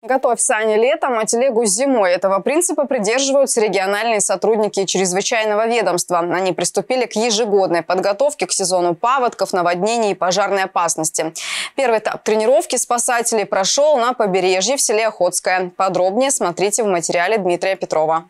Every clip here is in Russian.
Готовь сани летом, а телегу зимой. Этого принципа придерживаются региональные сотрудники чрезвычайного ведомства. Они приступили к ежегодной подготовке к сезону паводков, наводнений и пожарной опасности. Первый этап тренировки спасателей прошел на побережье в селе Охотское. Подробнее смотрите в материале Дмитрия Петрова.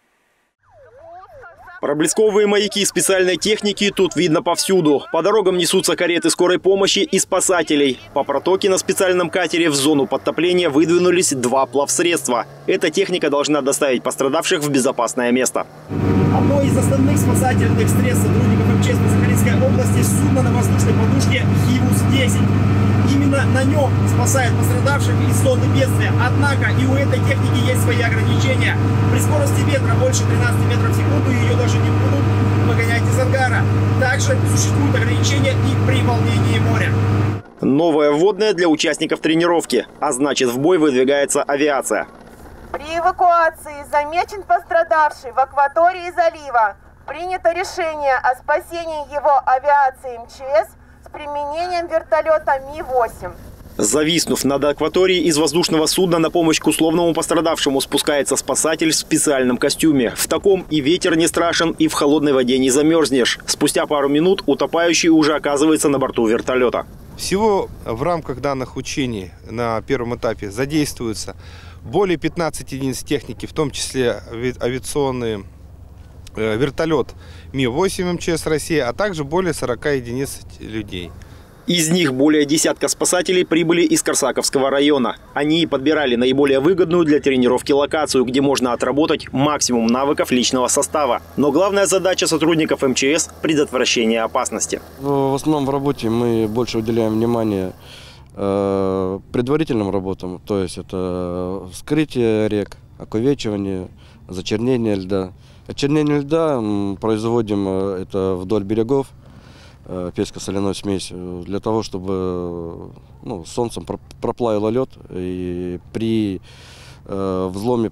Проблесковые маяки специальной техники тут видно повсюду. По дорогам несутся кареты скорой помощи и спасателей. По протоке на специальном катере в зону подтопления выдвинулись 2 плавсредства. Эта техника должна доставить пострадавших в безопасное место. Одно из основных спасательных средств сотрудников МЧС по Сахалинской области – судно на воздушной подушке «Хивус-10». Именно на нем спасают пострадавших из зоны бедствия. Однако и у этой техники есть свои ограничения. При скорости ветра больше 13 метров в секунду ее даже не будут выгонять из ангара. Также существуют ограничения и при волнении моря. Новое вводное для участников тренировки. А значит, в бой выдвигается авиация. При эвакуации замечен пострадавший в акватории залива. Принято решение о спасении его авиацией МЧС с применением вертолета Ми-8. Зависнув над акваторией, из воздушного судна на помощь к условному пострадавшему спускается спасатель в специальном костюме. В таком и ветер не страшен, и в холодной воде не замерзнешь. Спустя пару минут утопающий уже оказывается на борту вертолета. Всего в рамках данных учений на первом этапе задействуется более 15 единиц техники, в том числе авиационные вертолет Ми-8 МЧС России, а также более 40 единиц людей. Из них более десятка спасателей прибыли из Корсаковского района. Они подбирали наиболее выгодную для тренировки локацию, где можно отработать максимум навыков личного состава. Но главная задача сотрудников МЧС – предотвращение опасности. В основном в работе мы больше уделяем внимание предварительным работам, то есть это вскрытие рек, оковечивание, зачернение льда. Очернение льда производим это вдоль берегов, песко-соляной смесь, для того, чтобы солнцем проплавило лед, и при взломе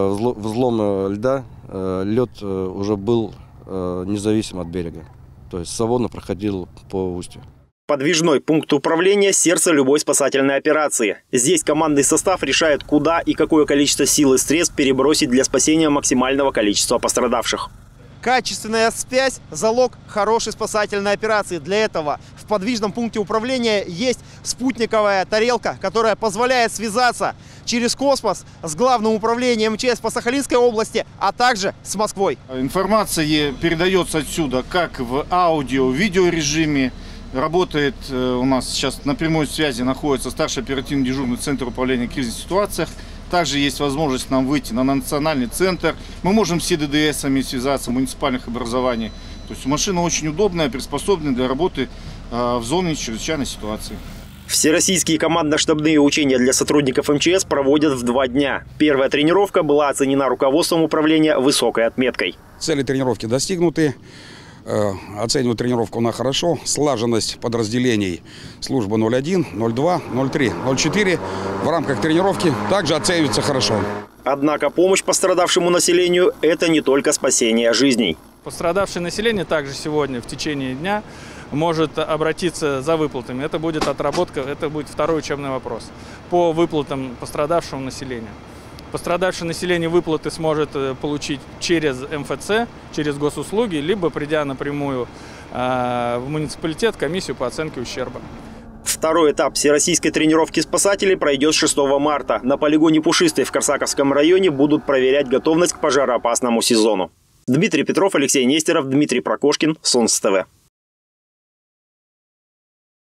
льда лед уже был независим от берега, то есть свободно проходил по устью. Подвижной пункт управления – сердце любой спасательной операции. Здесь командный состав решает, куда и какое количество сил и средств перебросить для спасения максимального количества пострадавших. Качественная связь – залог хорошей спасательной операции. Для этого в подвижном пункте управления есть спутниковая тарелка, которая позволяет связаться через космос с главным управлением МЧС по Сахалинской области, а также с Москвой. Информация передается отсюда как в аудио, видеорежиме. Работает у нас сейчас на прямой связи находится старший оперативный дежурный центр управления в кризисных ситуациях. Также есть возможность нам выйти на национальный центр. Мы можем с ДДСами связаться, муниципальных образований. То есть машина очень удобная, приспособленная для работы в зоне чрезвычайной ситуации. Всероссийские командно-штабные учения для сотрудников МЧС проводят в 2 дня. Первая тренировка была оценена руководством управления высокой отметкой. Цели тренировки достигнуты. Оцениваю тренировку на хорошо. Слаженность подразделений служба 01, 02, 03, 04 в рамках тренировки также оценивается хорошо. Однако помощь пострадавшему населению – это не только спасение жизней. Пострадавшее население также сегодня в течение дня может обратиться за выплатами. Это будет отработка, это будет второй учебный вопрос по выплатам пострадавшему населению. Пострадавшее население выплаты сможет получить через МФЦ, через госуслуги, либо придя напрямую в муниципалитет, комиссию по оценке ущерба. Второй этап всероссийской тренировки спасателей пройдет 6 марта. На полигоне Пушистый в Корсаковском районе будут проверять готовность к пожароопасному сезону. Дмитрий Петров, Алексей Нестеров, Дмитрий Прокошкин, Солнце ТВ.